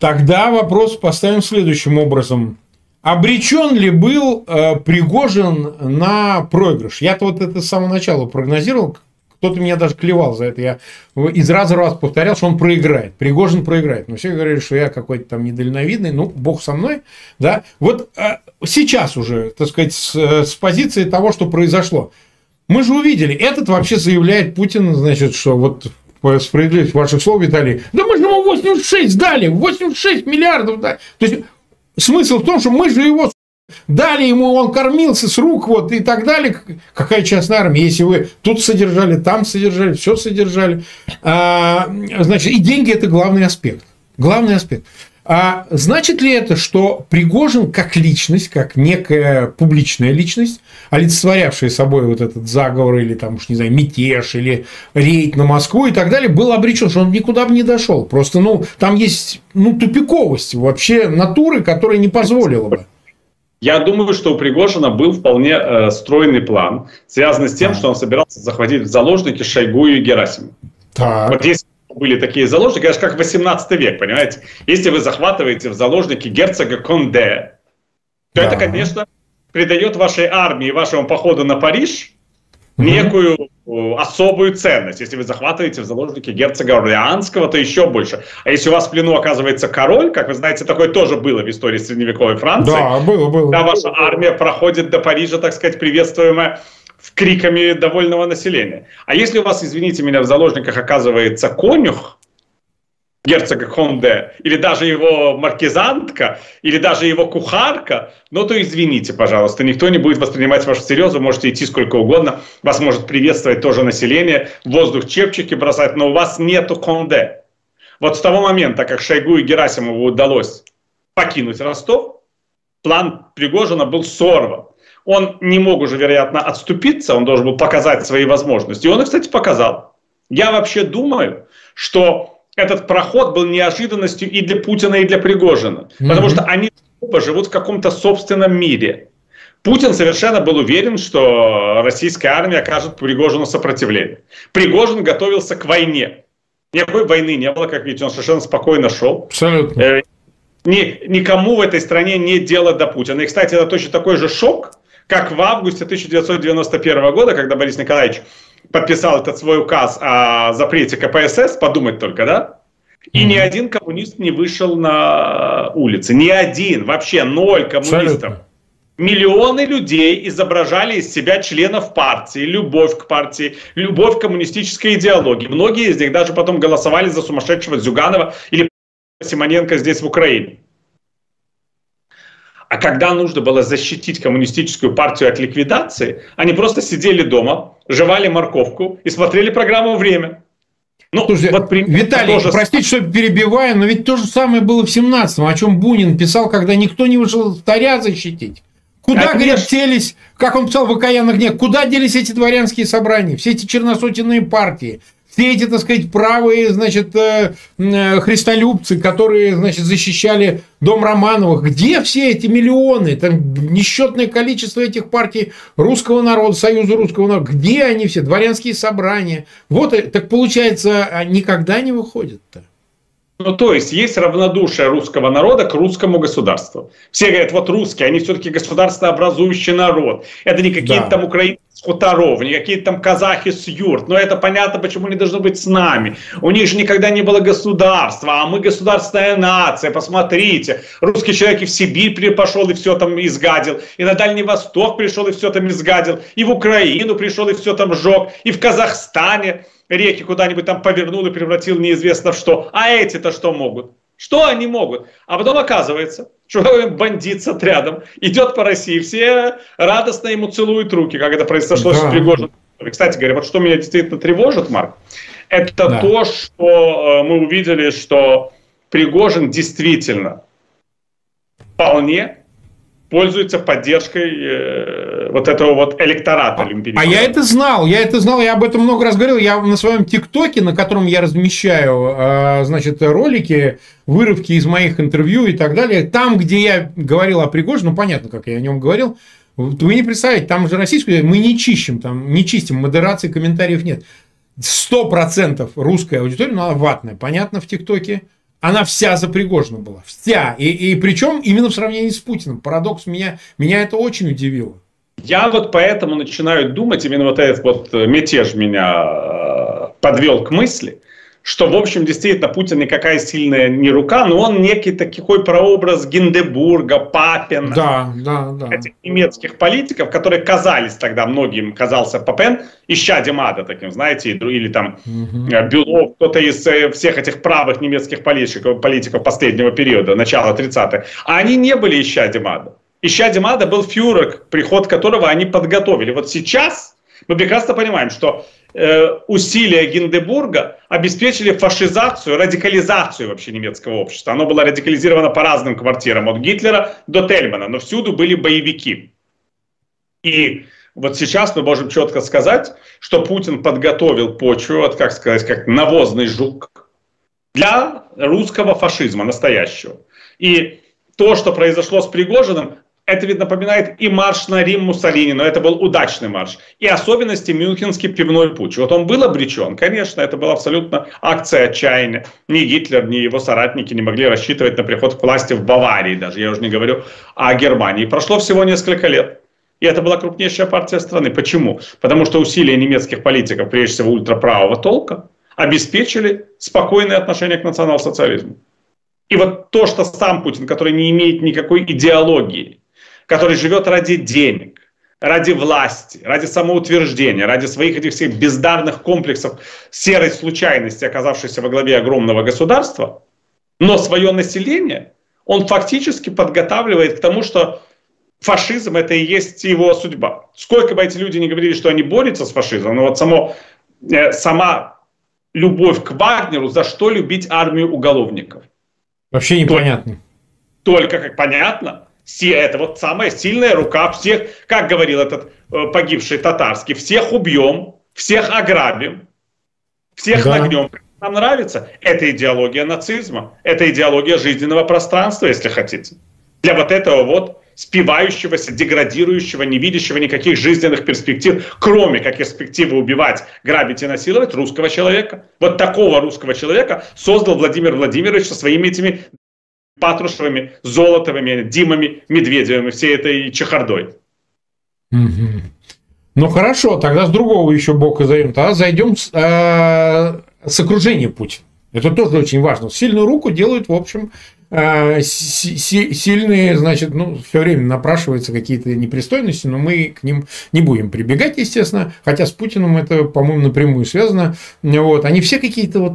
Тогда вопрос поставим следующим образом. Обречен ли был Пригожин на проигрыш? Я-то вот это с самого начала прогнозировал. Кто-то меня даже клевал за это. Я из раза в раз повторял, что он проиграет. Пригожин проиграет. Но все говорили, что я какой-то там недальновидный. Ну, бог со мной. Да? Вот сейчас уже, так сказать, с позиции того, что произошло. Мы же увидели. Этот вообще заявляет Путин, значит, что вот по справедливости ваших слов, Виталий, да мы же ему 86 дали, 86 миллиардов дали. То есть смысл в том, что мы же его дали ему, он кормился с рук, вот, и так далее. Какая частная армия? Если вы тут содержали, там содержали, все содержали. Значит, и деньги – это главный аспект. Главный аспект. А значит ли это, что Пригожин как личность, как некая публичная личность, олицетворявшая собой вот этот заговор или там, уж не знаю, мятеж или рейд на Москву и так далее, был обречен, что он никуда бы не дошел? Просто, ну, там есть, ну, тупиковость вообще натуры, которая не позволила бы. Я думаю, что у Пригожина был вполне стройный план, связанный с тем, что он собирался захватить в заложники Шойгу и Герасимова. Вот если были такие заложники, это же как 18 век, понимаете? Если вы захватываете в заложники герцога Конде, то это, конечно, придает вашей армии, вашему походу на Париж некую особую ценность. Если вы захватываете в заложники герцога Орлеанского, то еще больше. А если у вас в плену оказывается король, как вы знаете, такое тоже было в истории средневековой Франции. Да, было. Когда ваша армия проходит до Парижа, так сказать, приветствуемая криками довольного населения. А если у вас, извините меня, в заложниках оказывается конюх герцога Конде, или даже его маркизантка, или даже его кухарка, ну то извините, пожалуйста, никто не будет воспринимать вас всерьез, вы можете идти сколько угодно, вас может приветствовать тоже население, в воздух чепчики бросать, но у вас нету Конде. Вот с того момента, как Шойгу и Герасимову удалось покинуть Ростов, план Пригожина был сорван. Он не мог уже, вероятно, отступиться, он должен был показать свои возможности. И он их, кстати, показал. Я вообще думаю, что этот проход был неожиданностью и для Путина, и для Пригожина. Потому что они оба живут в каком-то собственном мире. Путин совершенно был уверен, что российская армия окажет Пригожину сопротивление. Пригожин готовился к войне. Никакой войны не было, как видите, он совершенно спокойно шел. Абсолютно. Никому в этой стране нет дела до Путина. И, кстати, это точно такой же шок, как в августе 1991 года, когда Борис Николаевич подписал этот свой указ о запрете КПСС, подумать только, да? И ни один коммунист не вышел на улицы. Ни один, вообще 0 коммунистов. Абсолютно. Миллионы людей изображали из себя членов партии, любовь к партии, любовь к коммунистической идеологии. Многие из них даже потом голосовали за сумасшедшего Зюганова или Симоненко здесь, в Украине. А когда нужно было защитить коммунистическую партию от ликвидации, они просто сидели дома, жевали морковку и смотрели программу «Время». Ну, слушайте, вот Виталий, тоже... простите, что перебиваю, но ведь то же самое было в 17-м, о чем Бунин писал, когда никто не вышел царя защитить. Куда, говорят, делись, как он писал в «Окаянных днях», куда делись эти дворянские собрания, все эти черносотенные партии? Все эти, так сказать, правые, значит, христолюбцы, которые, значит, защищали дом Романовых. Где все эти миллионы? Там несчетное количество этих партий русского народа, Союза русского народа. Где они все? Дворянские собрания. Вот, так получается, никогда не выходят-то. Ну, то есть равнодушие русского народа к русскому государству. Все говорят, вот русские, они все-таки государствообразующий народ. Это не какие-то там украинцы с хуторов, не какие-то там казахи с юрт. Но это понятно, почему они должны быть с нами. У них же никогда не было государства, а мы государственная нация. Посмотрите, русский человек и в Сибирь пошел и все там изгадил, и на Дальний Восток пришел и все там изгадил, и в Украину пришел и все там сжег, и в Казахстане реки куда-нибудь там повернул и превратил неизвестно в что. А эти-то что могут? Что они могут? А потом оказывается, что бандит с отрядом идет по России, все радостно ему целуют руки, как это произошло с Пригожиным. Кстати говоря, вот что меня действительно тревожит, Марк, это то, что мы увидели, что Пригожин действительно вполне пользуется поддержкой вот этого вот электората. А я это знал, я об этом много раз говорил. Я на своем ТикТоке, на котором я размещаю, значит, ролики, вырывки из моих интервью и так далее, там, где я говорил о Пригожине, ну, понятно, как я о нем говорил, вы не представляете, там же российскую, мы не чистим, модерации, комментариев нет. 100% русская аудитория, ну, она ватная, понятно, в ТикТоке. она вся за Пригожина была. Вся. И причем именно в сравнении с Путиным. Парадокс меня это очень удивило. Я вот поэтому начинаю думать, именно вот этот вот мятеж меня подвел к мысли, что, в общем, действительно, Путин никакая сильная не рука, но он некий такой прообраз Гиндебурга, Папина, этих немецких политиков, которые казались тогда, многим казался Папен, исчадием ада таким, знаете, или там Бюлов, кто-то из всех этих правых немецких политиков последнего периода, начала 30-х, а они не были исчадием ада. Исчадием ада был фюрер, приход которого они подготовили. Вот сейчас мы прекрасно понимаем, что усилия Гиндебурга обеспечили фашизацию, радикализацию вообще немецкого общества. Оно было радикализировано по разным квартирам, от Гитлера до Тельмана, но всюду были боевики. И вот сейчас мы можем четко сказать, что Путин подготовил почву, вот, как сказать, как навозный жук, для русского фашизма настоящего. И то, что произошло с Пригожиным, это ведь напоминает и марш на Рим Муссолини, но это был удачный марш. И особенности Мюнхенский пивной путч. Вот он был обречен, конечно, это была абсолютно акция отчаяния. Ни Гитлер, ни его соратники не могли рассчитывать на приход к власти в Баварии, даже я уже не говорю о Германии. Прошло всего несколько лет. И это была крупнейшая партия страны. Почему? Потому что усилия немецких политиков, прежде всего ультраправого толка, обеспечили спокойное отношение к национал-социализму. И вот то, что сам Путин, который не имеет никакой идеологии, который живет ради денег, ради власти, ради самоутверждения, ради своих этих всех бездарных комплексов серой случайности, оказавшейся во главе огромного государства, но свое население он фактически подготавливает к тому, что фашизм — это и есть его судьба. Сколько бы эти люди ни говорили, что они борются с фашизмом, но вот сама любовь к Вагнеру, за что любить армию уголовников? Вообще непонятно. Только как понятно, это вот самая сильная рука всех, как говорил этот погибший Татарский, всех убьем, всех ограбим, всех нагнем. Нам нравится. Это идеология нацизма, это идеология жизненного пространства, если хотите. Для вот этого вот спивающегося, деградирующего, не видящего никаких жизненных перспектив, кроме как перспективы убивать, грабить и насиловать русского человека. Вот такого русского человека создал Владимир Владимирович со своими этими Патрушевыми, Золотовыми, Димами, Медведевыми, всей этой чехардой. Ну хорошо, тогда с другого еще бока зайдем. Тогда зайдем с окружения Путина. Это тоже очень важно. Сильную руку делают, в общем, сильные, значит, все время напрашиваются какие-то непристойности, но мы к ним не будем прибегать, естественно, хотя с Путиным это, по-моему, напрямую связано. Вот. Они все какие-то.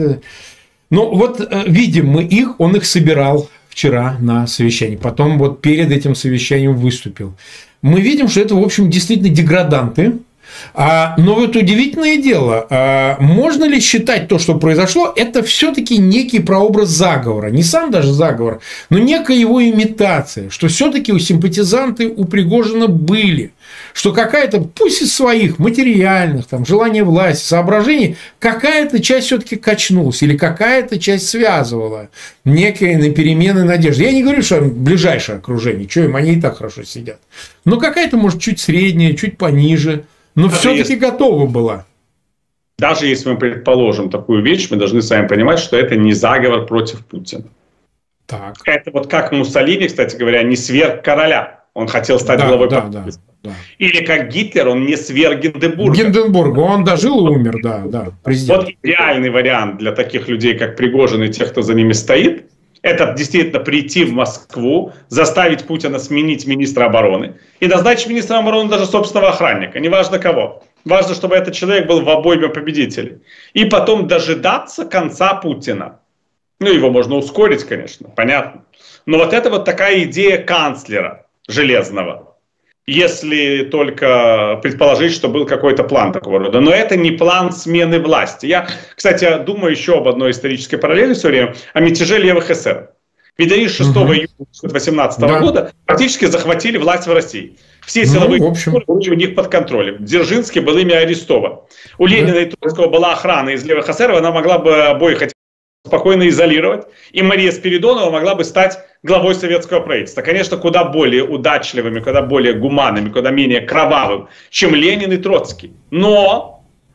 Ну, вот видим мы их, он их собирал вчера на совещании, потом вот перед этим совещанием выступил. Мы видим, что это, в общем, действительно деграданты. Но вот удивительное дело, можно ли считать то, что произошло, это все-таки некий прообраз заговора, не сам даже заговор, но некая его имитация, что все-таки у симпатизанты у Пригожина были, что какая-то, пусть из своих материальных, там, желания власти, соображений, какая-то часть все-таки качнулась или какая-то часть связывала некие на перемены надежды. Я не говорю, что ближайшее окружение, что им, они и так хорошо сидят, но какая-то, может, чуть средняя, чуть пониже. Но все-таки готова была. Даже если мы предположим такую вещь, мы должны с вами понимать, что это не заговор против Путина. Так. Это вот как Муссолини, кстати говоря, не сверг короля. Он хотел стать главой правительства. Да. Или как Гитлер, он не сверг Гинденбурга. Гинденбурга, он дожил и умер, да, президент. Вот идеальный вариант для таких людей, как Пригожин и тех, кто за ними стоит, это действительно прийти в Москву, заставить Путина сменить министра обороны и назначить министром обороны даже собственного охранника, неважно кого. Важно, чтобы этот человек был в обойме победителей. И потом дожидаться конца Путина. Ну, его можно ускорить, конечно, понятно. Но вот это вот такая идея канцлера железного. Если только предположить, что был какой-то план такого рода. Но это не план смены власти. Я, кстати, думаю еще об одной исторической параллели все время, о мятеже левых эсеров. Ведь они 6 июля 2018 года практически захватили власть в России. Все силовые структуры были у них под контролем. Дзержинский был ими арестован. У Ленина и Троцкого была охрана из левых эсеров, она могла бы обоих спокойно изолировать. И Мария Спиридонова могла бы стать главой советского правительства. Конечно, куда более удачливыми, куда более гуманными, куда менее кровавым, чем Ленин и Троцкий. Но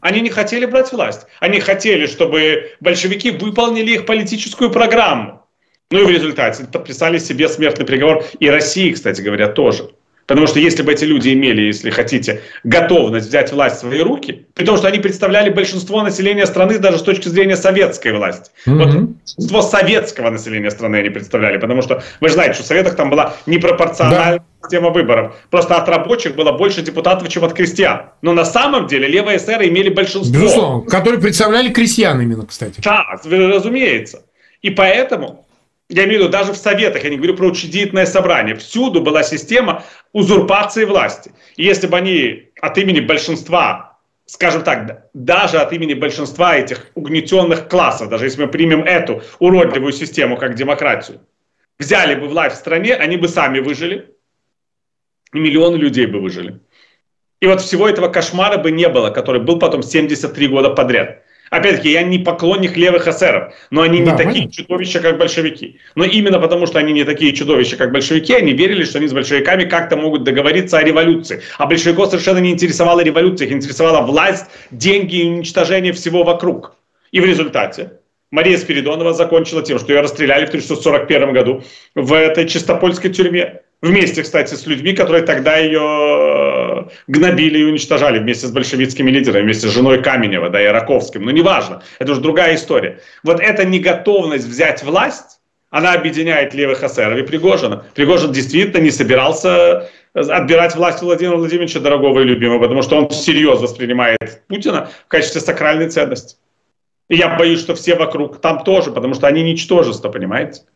Они не хотели брать власть. Они хотели, чтобы большевики выполнили их политическую программу. Ну и в результате подписали себе смертный приговор. И России, кстати говоря, тоже. Потому что если бы эти люди имели, если хотите, готовность взять власть в свои руки, при том, что они представляли большинство населения страны даже с точки зрения советской власти. Вот большинство советского населения страны они представляли. Потому что вы же знаете, что в Советах там была непропорциональная система выборов. Просто от рабочих было больше депутатов, чем от крестьян. Но на самом деле левые эсеры имели большинство. Безусловно, которые представляли крестьян именно, кстати. Да, разумеется. И поэтому... Я имею в виду, даже в Советах, я не говорю про учредительное собрание, всюду была система узурпации власти. И если бы они от имени большинства, скажем так, даже от имени большинства этих угнетенных классов, даже если мы примем эту уродливую систему как демократию, взяли бы власть в стране, они бы сами выжили, и миллионы людей бы выжили. И вот всего этого кошмара бы не было, который был потом 73 года подряд. Опять-таки, я не поклонник левых эсеров, но они не такие чудовища, как большевики. Но именно потому, что они не такие чудовища, как большевики, они верили, что они с большевиками как-то могут договориться о революции. А большевиков совершенно не интересовала революция, их интересовала власть, деньги и уничтожение всего вокруг. И в результате Мария Спиридонова закончила тем, что ее расстреляли в 1941 году в этой чистопольской тюрьме. Вместе, кстати, с людьми, которые тогда ее гнобили и уничтожали вместе с большевистскими лидерами, вместе с женой Каменева, да, и Раковским. Но неважно, это уже другая история. Вот эта неготовность взять власть, она объединяет левых эсеров и Пригожина. Пригожин действительно не собирался отбирать власть у Владимира Владимировича, дорогого и любимого, потому что он всерьез воспринимает Путина в качестве сакральной ценности. И я боюсь, что все вокруг там тоже, потому что они ничтожество, понимаете?